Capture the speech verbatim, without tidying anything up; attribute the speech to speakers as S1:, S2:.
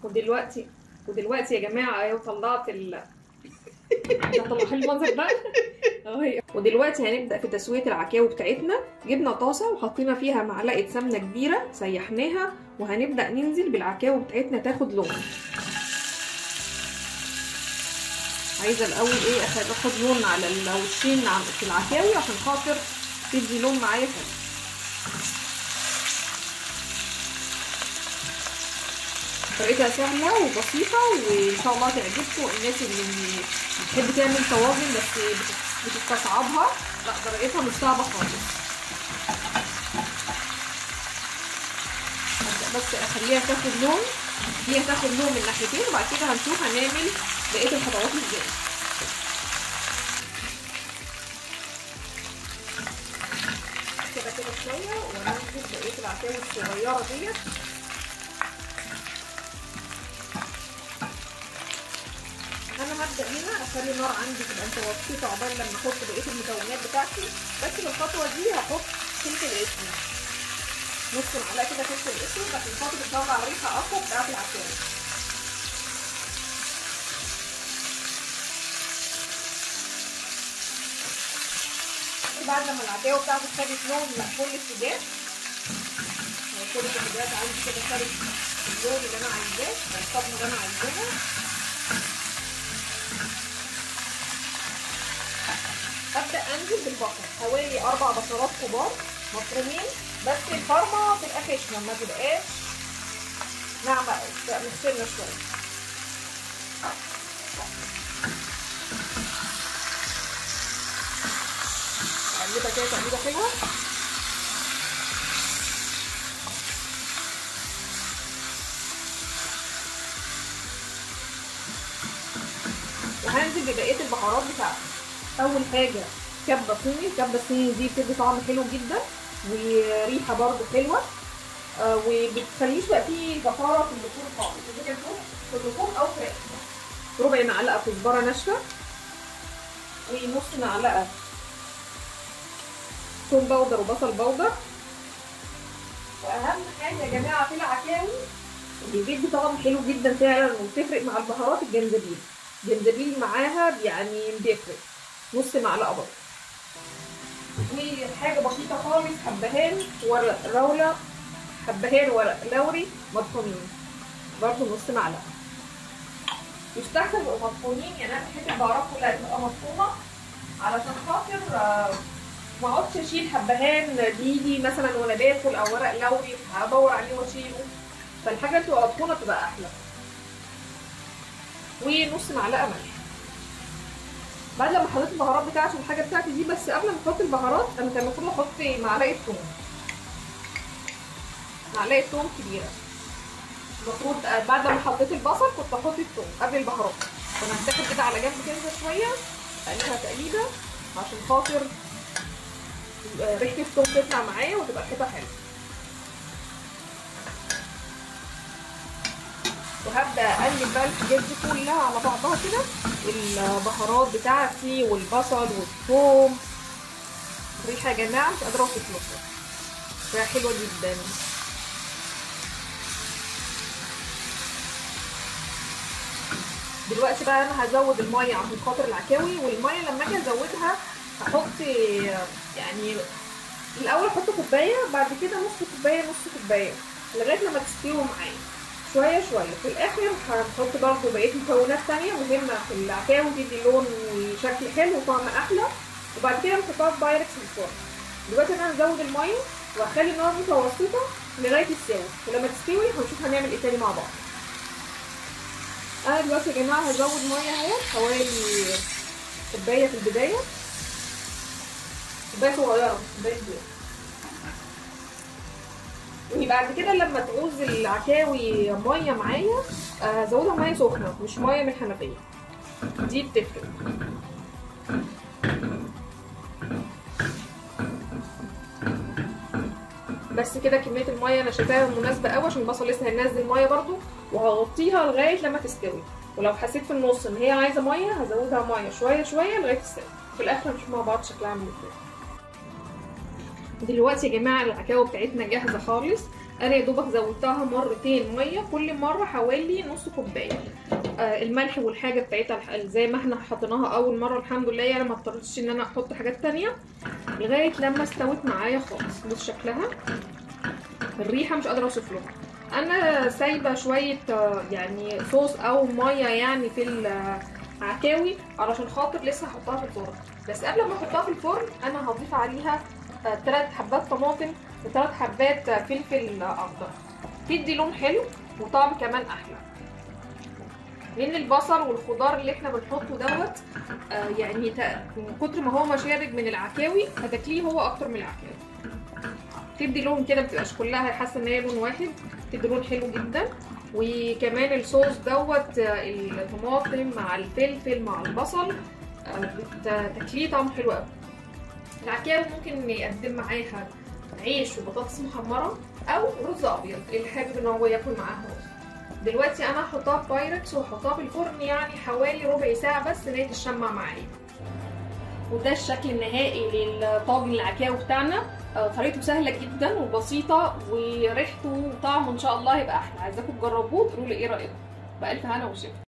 S1: ودلوقتي ودلوقتي يا جماعه اهي طلعت ال هطلع المنظر ده اهي. ودلوقتي هنبدا في تسويه العكاوي بتاعتنا. جبنا طاسه وحطينا فيها معلقه سمنه كبيره سيحناها، وهنبدا ننزل بالعكاوي بتاعتنا تاخد لون. عايزه الاول ايه اخد لون على الوشين في العكاوي عشان خاطر تدي لون معايا حلو. طريقتها سهله وبسيطه وان شاء الله تعجبكم الناس اللي بتحب تعمل طواجن بس بتستصعبها. لا طريقتها مش صعبه خالص. بس اخليها تاخد لون، هي تاخد لون من ناحيتين وبعد كده هنشوف هنعمل بقيه الخطوات ازاي. كده كده شويه وهننزل بقيه العكاوي الصغيره ديت. انا هبدا هنا اخلي النار عندي تبقى متوسطه عقبال لما احط بقيه المكونات بتاعتي. بس في الخطوه دي هحط فلفل اسود، نص معلقه كده فلفل اسود عشان خاطر تطلع الريحه اقوى بتاعت العكاوي. بعد لما العكاوي بتاعتي خدت لون كل اتجاه، كل الاتجاهات عندي كده خدت اللون اللي انا عايزاه الطبق اللي انا عايزاه، ابدا انزل بالبصل. حوالي اربع بصلات كبار مفرومين، بس الفرمه تبقى خشنه ما تبقاش ناعمه قوي، تبقى مخشنه شويه. اقلبها كده تقليبه حلوه. وهنزل ببقيه البهارات بتاعتي. اول حاجه كبه صيني. الكبه الصيني دي بتدي طعم حلو جدا وريحه برده حلوه، آه وبتخليش بقى فيه زفاره في اللحوم خالص، اذا كان في اللحوم او فراخ. ربع معلقه كزبره ناشفه ونص معلقه ثوم بودر وبصل بودر. واهم حاجه يا جماعه في العكاوي اللي بيدي طعم حلو جدا فعلا وبتفرق مع البهارات الجنزبيل. الجنزبيل معاها يعني بيفرق، نص معلقه برضه. وحاجه بسيطه خالص حبهان ورق راوله، حبهان ورق لوري مطحونين برضه نص معلقه. يستحسن يبقوا مطحونين، يعني انا بحب البهارات كلها تبقى مطحونه علشان خاطر ما اقعدش اشيل حبهان بايدي مثلا وانا باكل او ورق لوري ادور عليه واشيله، فالحاجه اللي تبقى مطحونه تبقى احلى. ونص معلقه ملح. بعد لما حطيت البهارات بتاعتي والحاجه بتاعتي دي، بس قبل ما احط البهارات انا كان المفروض احط معلقه ثوم، معلقه ثوم كبيره. المفروض بعد لما حطيت البصل كنت احط الثوم قبل البهارات. فانا هتاخد كده على جنب كده شويه، اقلبها تقليبه عشان خاطر ريحه الثوم تطلع معايا وتبقى ريحتها حلوه. وهبدا اقلب بقى الحاجات دي كلها على بعضها كده، البهارات بتاعتي والبصل والثوم. ريحه يا جماعه مش قادره اوصف لكم، ريحه حلوه جدا. دلوقتي بقى انا هزود الميه عشان خاطر العكاوي، والميه لما اجي ازودها هحط يعني الاول احط كوبايه، بعد كده نص كوبايه نص كوبايه لغايه لما تستوي معايا شويه شويه. في الاخر هنحط برضه بقيه مكونات ثانيه مهمه في العكاوي تدي لون وشكل حلو وطعم احلى، وبعد كده نحطها دايركت في الفرن. دلوقتي انا هزود الميه واخلي النار متوسطه لغايه السوا، ولما تستوي هنشوف هنعمل ايه تاني مع بعض. انا دلوقتي يا جماعه هزود ميه اهي حوالي كوبايه في البدايه، كوبايه صغيره كوبايه كبيره. وبعد كده لما تعوز العكاوي ميه معايا هزودها ميه سخنه مش ميه من الحنفيه، دي بتفرق. بس كده كميه الميه انا شايفاها مناسبه قوي عشان البصل لسه هينزل ميه برده، وهغطيها لغايه لما تستوي. ولو حسيت في النص ان هي عايزه ميه هزودها ميه شويه شويه لغايه تستوي. في الاخر هنشوف مع بعض شكلها عامل ازاي. دلوقتي يا جماعه العكاوي بتاعتنا جاهزه خالص. انا يا دوبك زودتها مرتين ميه، كل مره حوالي نص كوبايه. آه الملح والحاجه بتاعتها زي ما احنا حطيناها اول مره الحمد لله، يعني ما اضطريتش ان انا احط حاجات تانية لغايه لما استوت معايا خالص. بص شكلها، الريحه مش قادره اوصف لها. انا سايبه شويه يعني صوص او ميه يعني في العكاوي علشان خاطر لسه هحطها في الفرن، بس قبل ما احطها في الفرن انا هضيف عليها ثلاث حبات طماطم وثلاث حبات فلفل اخضر، تدي لون حلو وطعم كمان احلى. لان البصل والخضار اللي احنا بنحطه دوت آه يعني من كتر ما هو مشارب من العكاوي هتاكليه هو اكتر من العكاوي. تدي لون كده، متبقاش كلها حاسه ان هي لون واحد، تدي لون حلو جدا. وكمان الصوص دوت الطماطم مع الفلفل مع البصل بتاكليه طعم حلو قوي. العكاوي ممكن يقدم معاها عيش وبطاطس محمره او رز ابيض اللي حابب ان هو ياكل معاها رز. دلوقتي انا هحطها في بايركس وهحطها في الفرن يعني حوالي ربع ساعه بس ان هي تتشمع معايا. وده الشكل النهائي للطاجن العكاوي بتاعنا. طريقته سهله جدا وبسيطه وريحته وطعمه ان شاء الله هيبقى احلى. عايزاكم تجربوه تقولوا لي ايه رايكم. بألف هنا وشفا.